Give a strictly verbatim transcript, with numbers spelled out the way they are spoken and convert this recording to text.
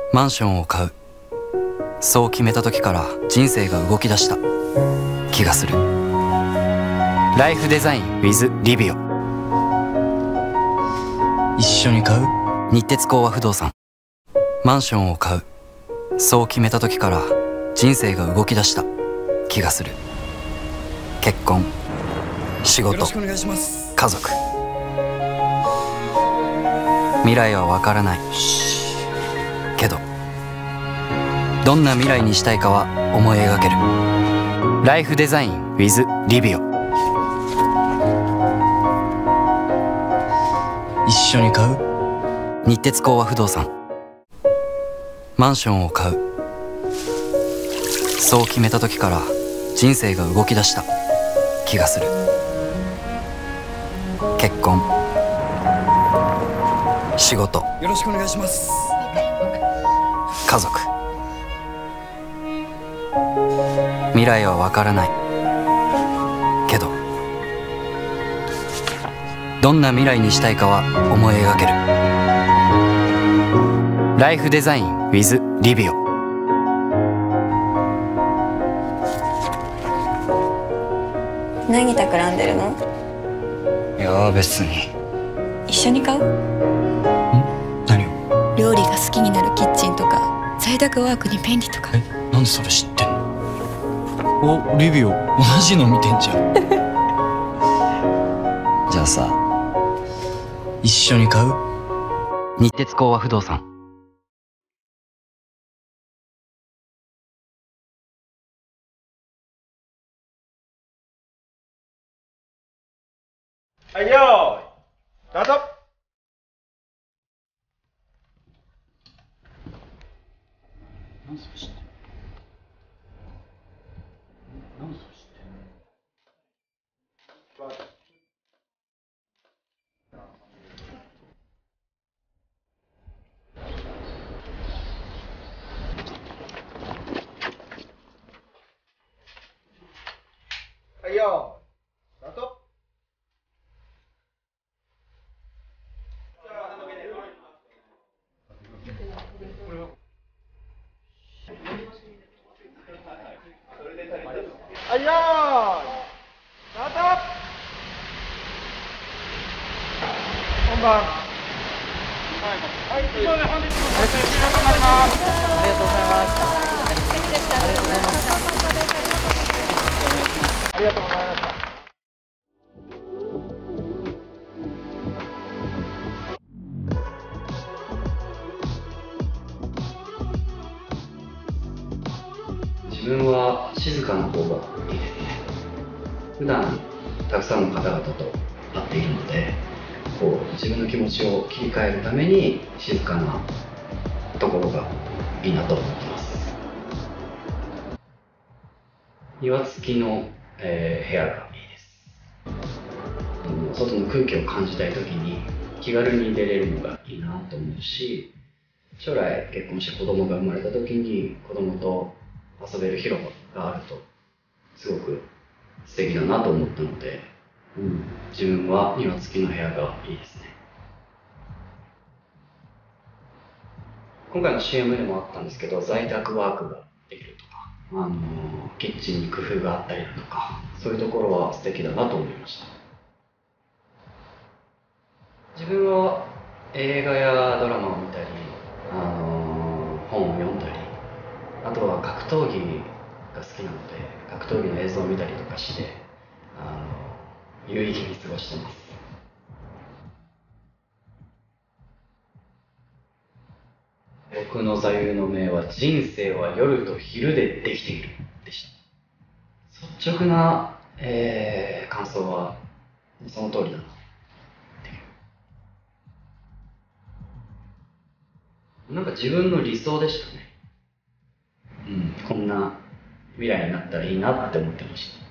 マンションを買う、そう決めた時から人生が動き出した気がする。ライフデザイン with リビオ。 一緒に買う？ 日鉄工和不動産。マンションを買う、そう決めた時から人生が動き出した気がする。結婚、仕事、家族。未来はわからないけど、どんな未来にしたいかは思い描ける。ライフデザイン with リビオ。 一緒に買う？ 日鉄工和不動産。マンションを買う、そう決めた時から人生が動き出した気がする。結婚、仕事、 よろしくお願いします。 家族。未来はわからないけど、どんな未来にしたいかは思い描ける。ライフデザイン with リビオ。 何企んでるの？ いや別に。 一緒に買う？ ん？何を？ 料理が好きになるキッチンとか在宅ワークに便利とか。 え、なんでそれ知ってんの？お、リビオ同じの見てんじゃん。じゃあさ、一緒に買う？ 日鉄工和不動産。 はい、よーい、スタート。 何それ知ってんの？何それ知ってんの？ はい、よーい、スタート。はい、よーい、スタート。本番。はい、以上で本日の撮影終了となります。ありがとうございます。ありがとうございます。ありがとうございました。 自分は静かな方がいいですね。普段たくさんの方々と会っているので、こう自分の気持ちを切り替えるために静かなところがいいなと思ってます。庭付きの、えー部屋がいいです。うん、外の空気を感じたい時に気軽に出れるのがいいなと思うし、将来結婚して子供が生まれた時に子供と遊べる広場があるとすごく素敵だなと思ったので、うん、自分は庭付きの部屋がいいですね。今回の シーエム でもあったんですけど、在宅ワークができるとか、あのキッチンに工夫があったりだとか、そういうところは素敵だなと思いました。自分は映画やドラマを見たり、あの本を読んだり、あとは格闘技が好きなので格闘技の映像を見たりとかして、あの有意義に過ごしてます。僕の座右の銘は、人生は夜と昼でできているでした。率直な、えー、感想はその通りだなっていう。なんか自分の理想でしたね。うん、こんな未来になったらいいなって思ってました。